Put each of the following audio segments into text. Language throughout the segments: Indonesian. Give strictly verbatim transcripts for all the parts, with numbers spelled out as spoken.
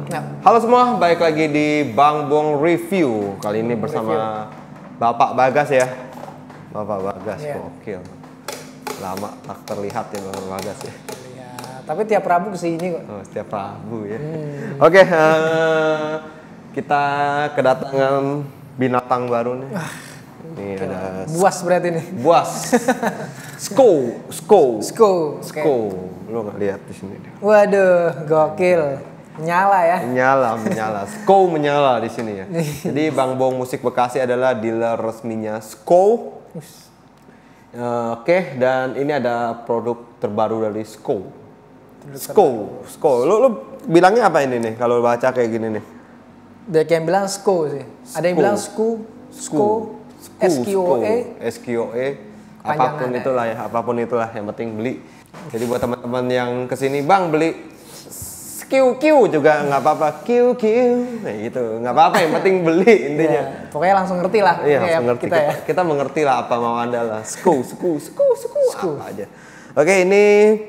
Nah. Halo semua, balik lagi di Bang Bong Review. Kali ini bersama Review. Bapak Bagas ya. Bapak Bagas, yeah. Gokil. Lama tak terlihat ya Bapak Bagas ya. Ya, tapi tiap Rabu kesini kok. Oh, setiap Rabu ya. Hmm. Oke, okay, uh, kita kedatangan binatang baru nih. Ini okay. Ada buas berarti nih. Buas. Sko, sko, sko, sko. Lo nggak lihat di sini? Waduh, gokil. Menyala ya. Menyala, menyala. Sko menyala di sini ya. Jadi Bang Bong Musik Bekasi adalah dealer resminya Sko. Uh, Oke, okay, dan ini ada produk terbaru dari Sko. Sko, Sko. Lo, lo bilangnya apa ini nih kalau baca kayak gini nih? Ada yang bilang Sko sih. Ada yang bilang Sku, Sko, S Q O E, S Q O E. Apapun itulah ya, apapun itulah yang penting beli. Jadi buat teman-teman yang kesini, Bang beli Q Q juga nggak apa-apa, Q Q, nah gitu, nggak apa-apa, yang penting beli intinya. Ya, pokoknya langsung ngerti lah. Iya, langsung ngerti. Kita, kita, ya. kita mengerti lah apa mau anda lah. Sku, sku, sku, sku, sku, apa aja. Oke, ini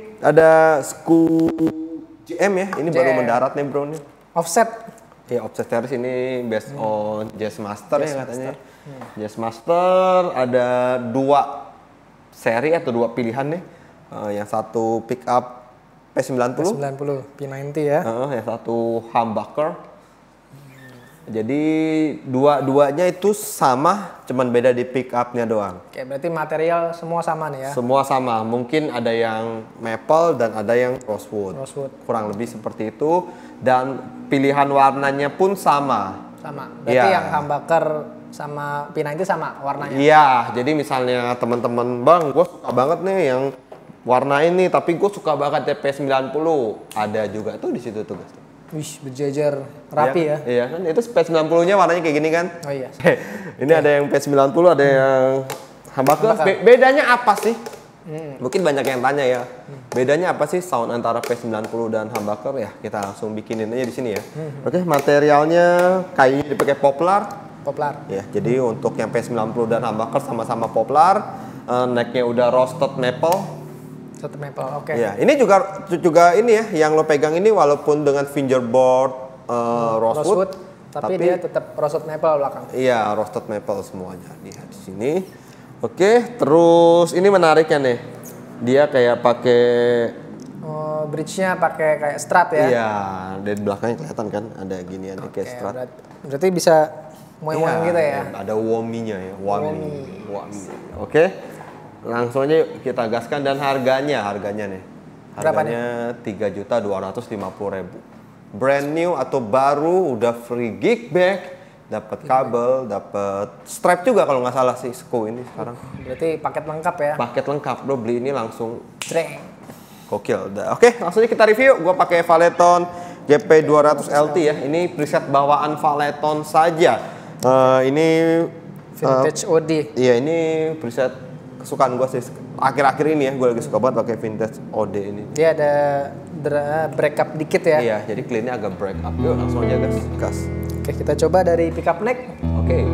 ada Sku J M ya, ini J M. Baru mendarat nih bro nih. Offset. Iya, offset series ini based hmm. on Jazzmaster ya katanya. Hmm. Jazzmaster ada dua seri atau dua pilihan nih. Uh, yang satu pick up P sembilan puluh, P sembilan puluh, P sembilan puluh ya. Uh, yang satu humbucker. Hmm. Jadi dua-duanya itu sama, cuman beda di pick up-nya doang. Oke, berarti material semua sama nih ya? Semua sama, mungkin ada yang maple dan ada yang rosewood. Rosewood. Kurang lebih seperti itu. Dan pilihan warnanya pun sama. Sama, berarti ya. Yang humbucker sama P sembilan puluh sama warnanya? Iya, jadi misalnya teman-teman, Bang, gue suka banget nih yang warna ini, tapi gue suka banget P sembilan puluh. Ada juga tuh di situ tuh, guys. Wih, berjajar rapi iya, ya. Iya kan, itu P sembilan puluh-nya warnanya kayak gini kan. Oh iya. Ini okay. Ada yang P sembilan puluh, ada yang humbucker. Be bedanya apa sih? Hmm. Mungkin banyak yang tanya ya. Hmm. Bedanya apa sih sound antara P sembilan puluh dan humbucker ya? Kita langsung bikinin aja di sini ya. Hmm. Oke, okay, materialnya kayu dipakai poplar. Poplar. Ya, jadi hmm. untuk yang P sembilan puluh dan humbucker sama-sama poplar. Uh, necknya udah roasted maple. Maple, oke. Okay. Ya, ini juga juga ini ya, yang lo pegang ini walaupun dengan fingerboard uh, rosewood, rosewood, tapi, tapi dia tetap roasted maple belakang. Iya, roasted maple semuanya. Lihat di sini. Oke, terus ini menariknya nih. Dia kayak pakai oh, bridge-nya pakai kayak strap ya. Iya, dari belakangnya kelihatan kan ada ginian okay, kayak strap. Berarti, berarti bisa mueng-mueng iya, gitu ya. Ada whammy-nya ya, whammy. Whammy. Oke. Langsung aja kita gaskan dan harganya, harganya nih. Harganya tiga juta dua ratus lima puluh ribu. Brand new atau baru, udah free gig bag, dapat kabel, dapat strap juga kalau nggak salah sih Sko ini sekarang. Berarti paket lengkap ya? Paket lengkap, bro. Beli ini langsung. Treng. Gokil. Oke, langsung aja kita review. Gua pakai Valeton G P dua ratus L T ya. Ini preset bawaan Valeton saja. Uh, ini vintage uh, O D. Iya, ini preset kesukaan gue sih akhir-akhir ini ya, gue lagi suka banget pakai vintage O D ini. Dia ada break up dikit ya. Iya, jadi cleannya agak break up. Yuk langsung aja gas. Gas. Oke, kita coba dari pickup neck. Oke.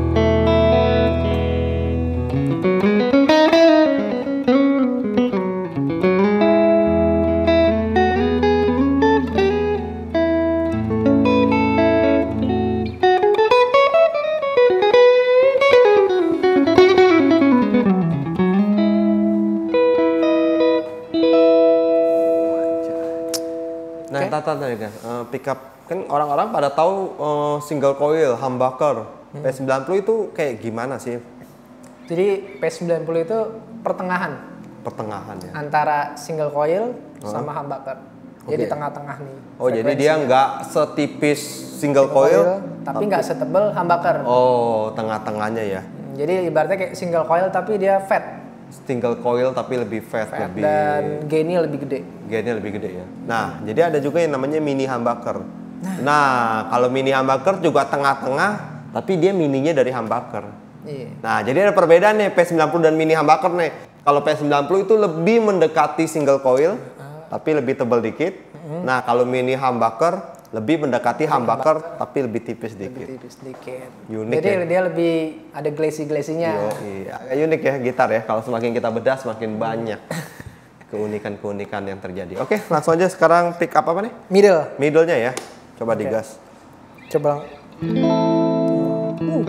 Nah, tata tadi kan, uh, pickup kan orang-orang pada tahu uh, single coil, humbucker. Hmm. P sembilan puluh itu kayak gimana sih? Jadi P sembilan puluh itu pertengahan. Pertengahan ya. Antara single coil huh? sama humbucker. Okay. Jadi tengah-tengah nih. Oh, jadi dia nggak setipis single, single coil, coil, tapi nggak setebal humbucker. Oh, tengah-tengahnya ya. Hmm, jadi ibaratnya kayak single coil tapi dia fat. Single coil tapi lebih fat, fat lebih dan gainnya lebih gede. Gainnya lebih gede ya. Nah, hmm. jadi ada juga yang namanya mini humbucker. Nah, nah kalau mini humbucker juga tengah-tengah, tapi dia mininya dari humbucker. Iya. Nah, jadi ada perbedaan nih P sembilan puluh dan mini humbucker nih. Kalau P sembilan puluh itu lebih mendekati single coil, uh. tapi lebih tebal dikit. Uh. Nah, kalau mini humbucker lebih mendekati humbucker tapi lebih tipis dikit. Lebih tipis dikit. Unik. Jadi ya? Dia lebih ada glacy-glacynya. Iya, agak unik ya gitar ya. Kalau semakin kita bedah semakin banyak keunikan-keunikan yang terjadi. Oke, langsung aja sekarang pick up apa nih? Middle. Middle-nya ya. Coba okay. digas. Coba. Uh.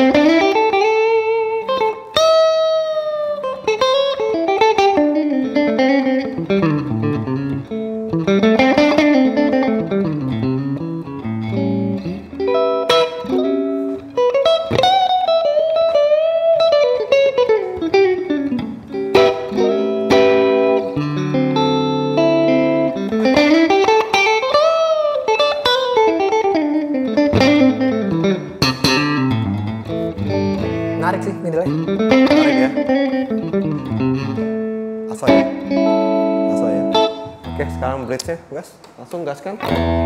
Menarik sih middle-nya. Menarik ya. Aso ya. Aso ya. Oke, sekarang bridge-nya gas. Langsung gas kan.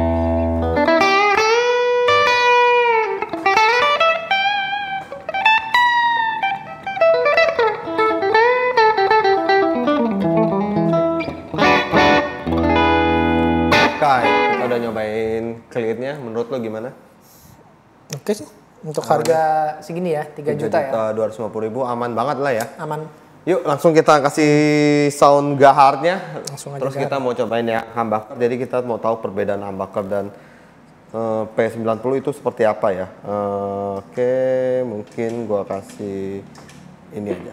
Oke, kita udah nyobain clean-nya. Menurut lo gimana? Oke sih. Untuk harga segini ya, tiga juta ya. dua ratus lima puluh ribu aman banget lah ya. Aman. Yuk langsung kita kasih sound gaharnya. Langsung aja Terus gahar. kita mau cobain ya humbucker. Jadi kita mau tahu perbedaan humbucker dan uh, P sembilan puluh itu seperti apa ya. Uh, Oke, okay, mungkin gua kasih ini aja.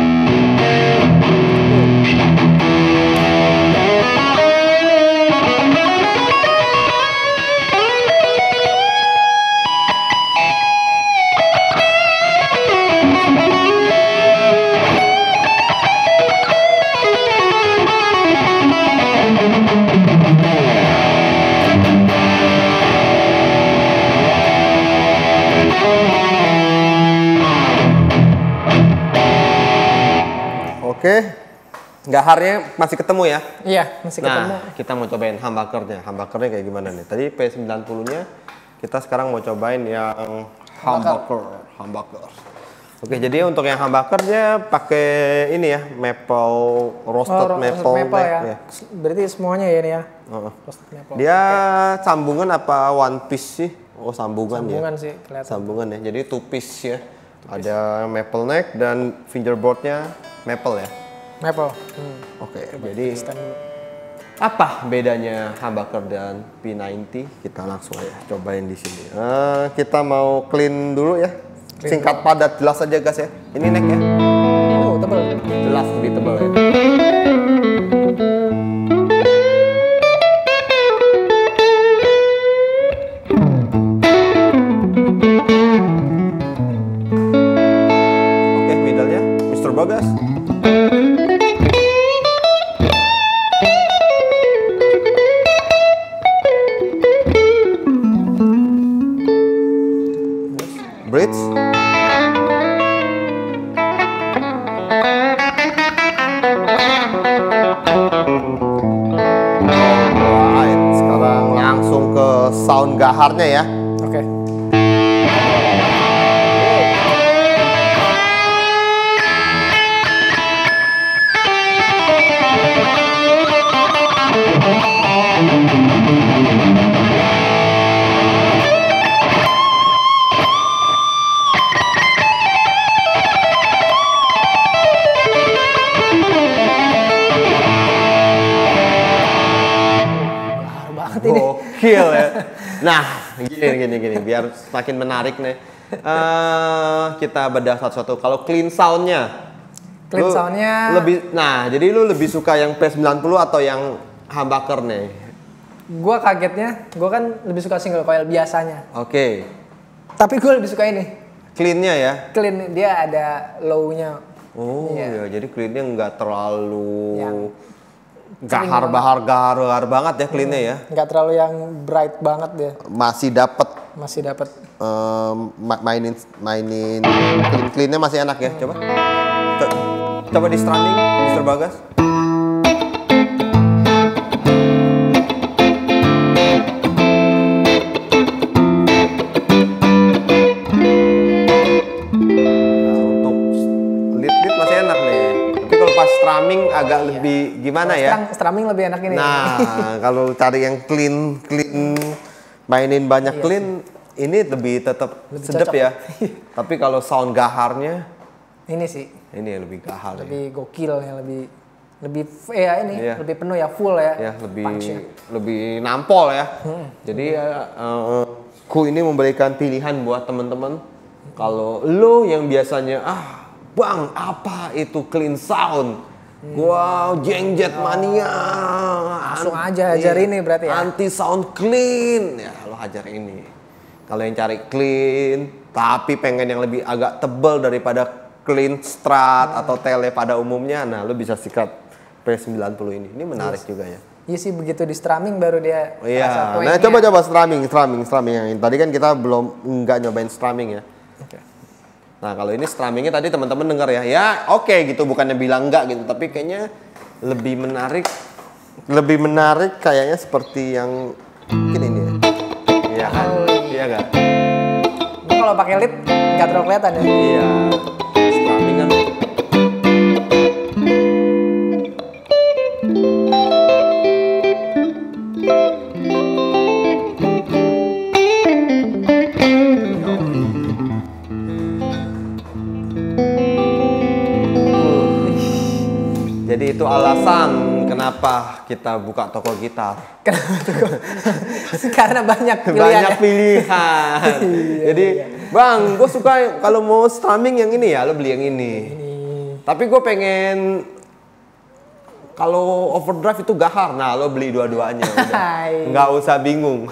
Oke, gaharnya masih ketemu ya? Iya, masih ketemu. Nah, kita mau cobain humbuckernya. Humbuckernya kayak gimana nih? Tadi P sembilan puluh-nya, kita sekarang mau cobain yang humbucker. Humbucker. Oke, jadi untuk yang humbucker dia pakai ini ya, maple roasted oh, maple, maple ya. ya. Berarti semuanya ya nih ya. Uh-uh. Roasted maple. Dia okay. Sambungan apa one piece sih? Oh, sambungan, sambungan ya. sih kelihatan. Sambungan ya. Jadi two piece ya. Two piece. Ada maple neck dan fingerboardnya maple ya. Maple. Hmm. Oke, okay, jadi apa bedanya humbucker dan P sembilan puluh? Kita langsung aja cobain di sini. Uh, kita mau clean dulu ya. Clean Singkat dulu. Padat, jelas aja guys ya. Ini neck ya. Oh, tebal. Jelas lebih tebal ya. Oke, middle-nya mister Bagas. Bridge. Alright, sekarang langsung ke sound gaharnya ya. Oke. Okay. Gokil ya. Nah, gini gini gini biar semakin menarik nih. Uh, kita bedah satu-satu. Kalau clean soundnya, clean soundnya lebih. Nah, jadi lu lebih suka yang P sembilan puluh atau yang humbucker nih? Gua kagetnya, gua kan lebih suka single coil biasanya. Oke. Okay. Tapi gue lebih suka ini. Cleannya ya? Clean, dia ada low-nya. Oh ya, ya jadi cleannya nggak terlalu yang gahar bahar gahar gahar banget ya cleannya ya? Nggak terlalu yang bright banget dia. Masih dapat. Masih dapat. Um, mainin mainin clean cleannya masih enak ya? Coba. Coba di strumming, mister Bagas. Strumming agak iya. lebih gimana kalo ya? Strumming lebih enak ini. Nah, kalau cari yang clean, clean, mainin banyak iya clean, sih. Ini lebih tetap sedap ya. Tapi kalau sound gaharnya, ini sih. Ini lebih gahar. Lebih ya. gokil ya, lebih Lebih ya ini, iya. lebih penuh ya, full ya. Ya, lebih punch-nya. Lebih nampol ya. Hmm. Jadi uh, Skoo ini memberikan pilihan buat teman-teman. Kalau lo yang biasanya ah, Bang, apa itu clean sound? Hmm. Wow, jengjet oh. mania. Langsung aja hajar iya, ini berarti ya. Anti sound clean. Ya, lo hajar ini. Kalau yang cari clean, tapi pengen yang lebih agak tebal daripada clean strat hmm. atau tele pada umumnya, nah lo bisa sikat P sembilan puluh ini. Ini menarik yes. juga ya. Iya sih, begitu di strumming baru dia. Oh, iya. Nah, coba-coba strumming, strumming, strumming yang ini. Tadi kan kita belum nggak nyobain strumming ya. Oke. Okay. Nah, kalau ini strummingnya tadi teman-teman dengar ya. Ya, oke okay, gitu, bukannya bilang enggak gitu, tapi kayaknya lebih menarik, lebih menarik kayaknya seperti yang mungkin ini ya. Iya kan? Oh, iya enggak? Ini kalau pakai lead nggak terlalu kelihatan ya. Iya. Strumming kan. Jadi itu alasan kenapa kita buka toko gitar. Kenapa toko? Karena banyak pilihan. Banyak pilihan. Jadi, iya. Bang, gue suka kalau mau strumming yang ini ya, lo beli yang ini. ini. Tapi gue pengen kalau overdrive itu gahar, nah lo beli dua-duanya. Nggak usah bingung.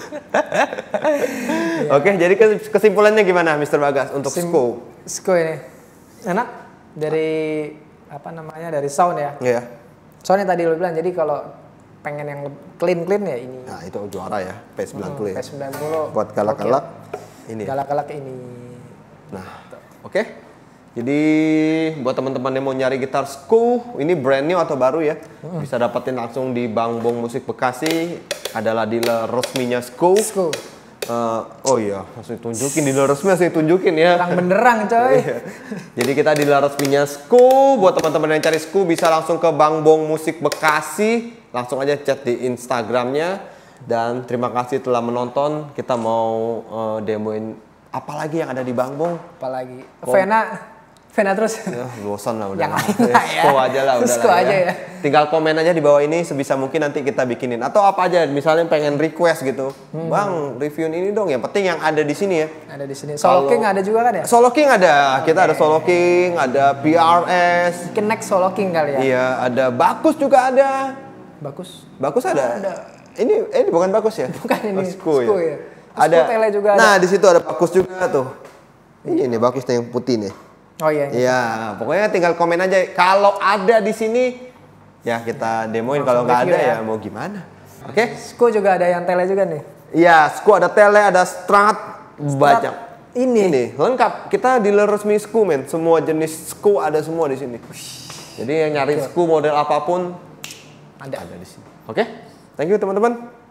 Oke, jadi kesimpulannya gimana, Mister Bagas untuk Skoo? Skoo ini enak dari apa namanya dari sound ya. Iya. Yeah. Soundnya tadi lo bilang, jadi kalau pengen yang clean clean ya ini. Nah itu juara ya P sembilan puluh. Hmm, P sembilan puluh. Buat galak-galak ini. Galak-galak ini. Nah, oke. Okay. Jadi buat teman-teman yang mau nyari gitar Skoo, ini brand new atau baru ya, hmm. bisa dapetin langsung di Bang Bong Musik Bekasi. Adalah dealer resminya Skoo. Skoo. Uh, oh iya, langsung tunjukin dealer resmi, langsung tunjukin ya. Terang benderang coy. Jadi kita dealer resminya Skoo. Buat teman-teman yang cari Skoo bisa langsung ke Bang Bong Musik Bekasi, langsung aja chat di Instagramnya. Dan terima kasih telah menonton. Kita mau uh, demoin apa lagi yang ada di Bang Bong? Apalagi Vena. Vena terus. Ya, bosan lah udah. Yang lain lah ya. Skoo aja lah udah. Skoo aja ya. Tinggal komen aja di bawah ini sebisa mungkin nanti kita bikinin. Atau apa aja, misalnya pengen request gitu. Hmm. Bang, reviewin ini dong. Yang penting yang ada di sini ya. Ada di sini. Solo King ada juga kan ya? Solo King ada. Kita okay. ada Solo King, ada P R S. Mungkin next Solo King kali ya. Iya, ada Bakus juga ada. Bakus? Bakus ada. Ada. Ini ini bukan Bakus ya? Bukan ini. Oh, Skoo ya. ya. Ada. Tele juga ada. Nah, di situ ada Bakus juga tuh. Ini nih Bakus yang putih nih. Oh iya. Iya, pokoknya tinggal komen aja. Kalau ada di sini, ya kita demoin. Kalau nggak ada ya. ya mau gimana? Oke? Okay? Skoo juga ada yang tele juga nih. Iya, Skoo ada tele, ada strat, banyak. Ini. Ini lengkap. Kita dealer resmi Skoo, men. Semua jenis Skoo ada semua di sini. Jadi yang nyari Skoo model apapun ada ada di sini. Oke? Okay? Thank you teman-teman.